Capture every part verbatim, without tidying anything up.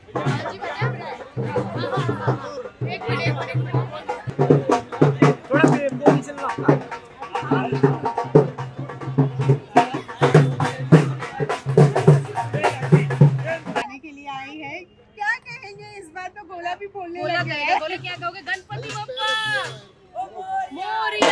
गोला भी बोलने लग गया। बोले क्या कहोगे? गणपति बप्पा मोरिया।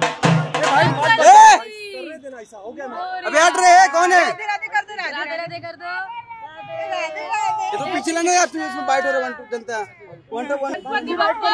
अबे हट रहे हैं, कौन है? राधे राधे कर दो, राधे राधे कर दो। ये तो पीछे लेना यार, तू इसमें बाइट हो रहा है। वन टू जनता one two one Ganpati Bappa.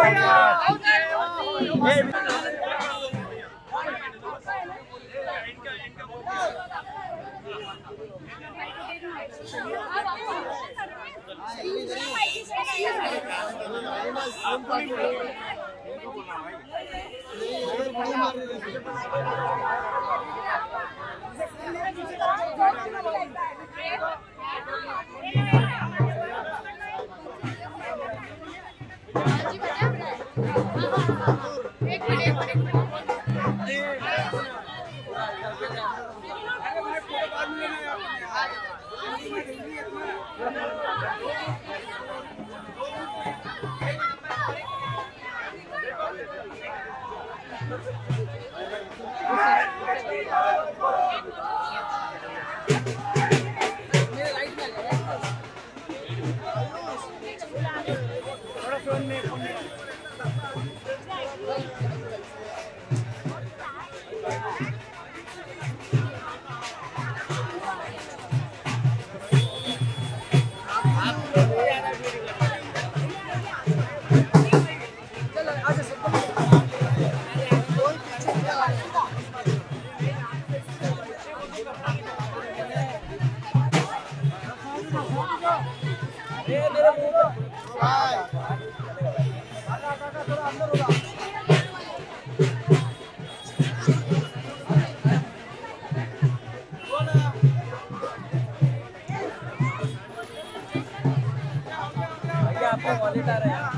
आपको वॉलेट आ रहा है।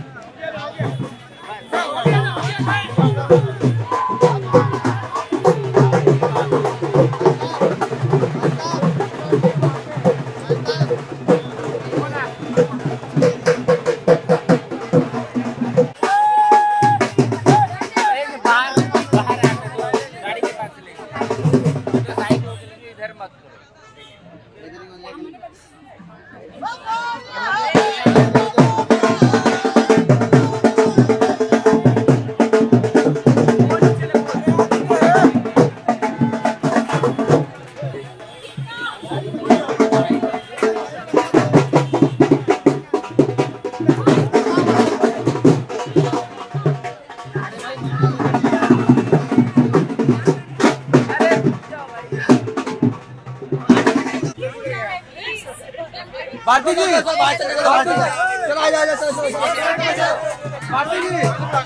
भारती जी, चलो आ जा, भारती जी।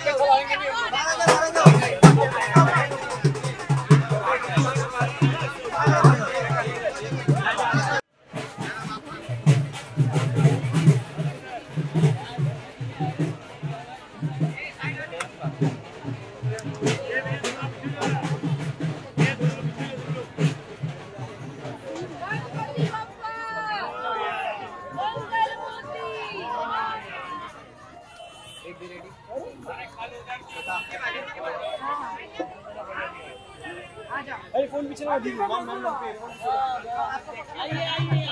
अरे फोन पीछे ना दी मान मान पे फोन आइए आइए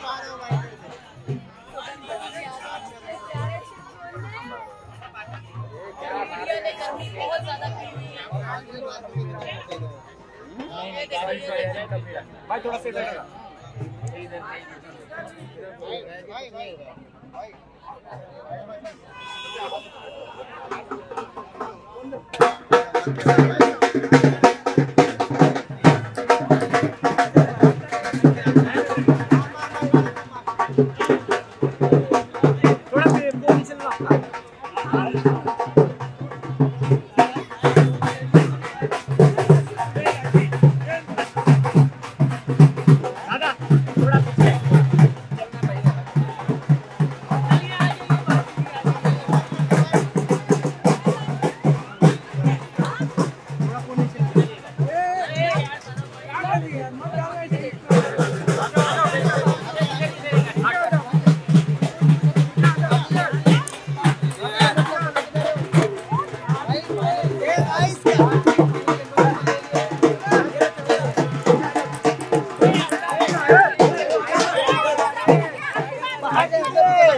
बहुत ज्यादा भाई थोड़ा से इधर भाई भाई भाई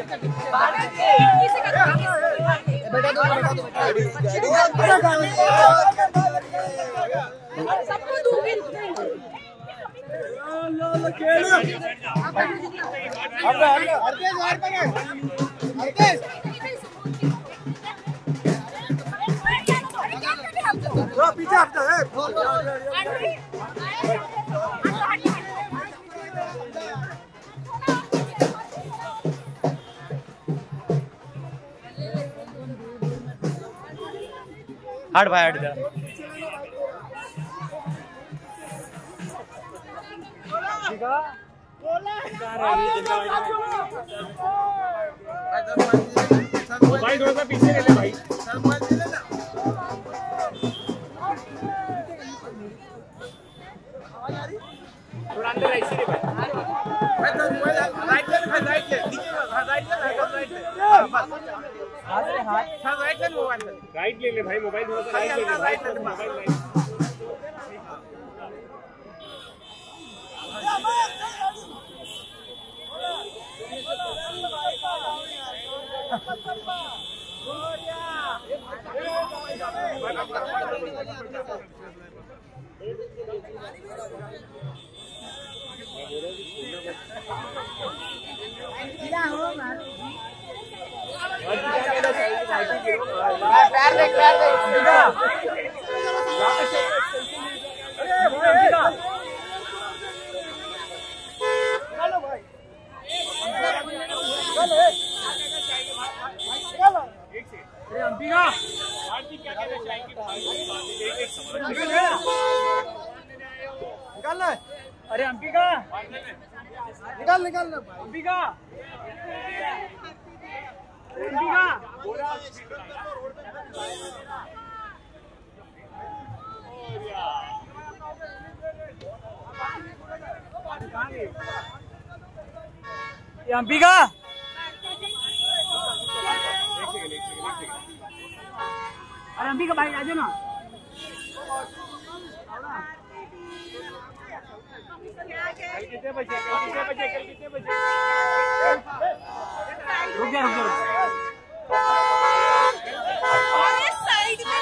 बेटा दो बेटा दो सबको दूंगी। पीछे हटो हट भाई हट जा। भाई थोड़ा सा पीछे ले ले भाई। थोड़ा अंदर ऐसे ले भाई। राइट ले भाई राइट ले नीचे राइट ले राइट ले हाथ ले हाथ हां राइट ले मोबाइल राइट ले ले भाई मोबाइल थोड़ा सा राइट ले ले राइट ले मोबाइल राइट। पैर देख पैर देख निकाल। अरे अंबिका निकाल निकाल अंबिका अंबिका अंबिका अरे अंबिका भाई आ जाओ ना। कितने बजे कितने बजे कितने बजे रुक जा रुक जा अरे साइड में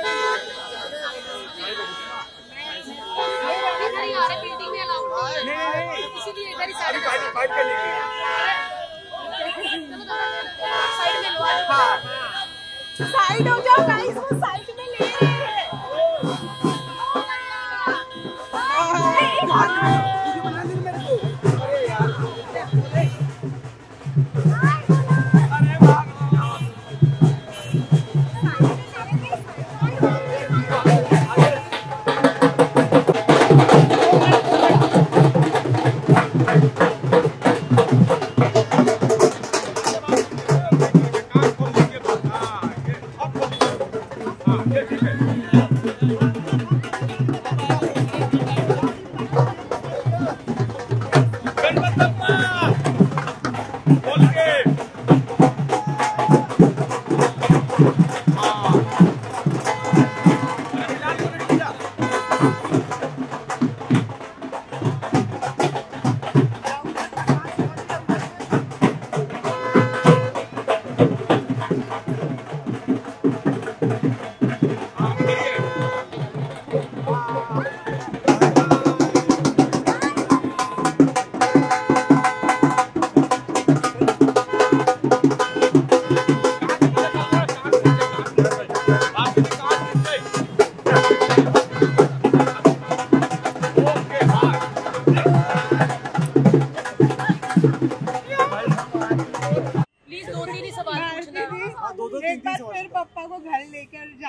इधर ही आ रहे बिल्डिंग में अलाउड नहीं है इसीलिए इधर ही साइड फाइट कर लेंगे। साइड में लो। हां साइड हो जाओ गाइस वो साइड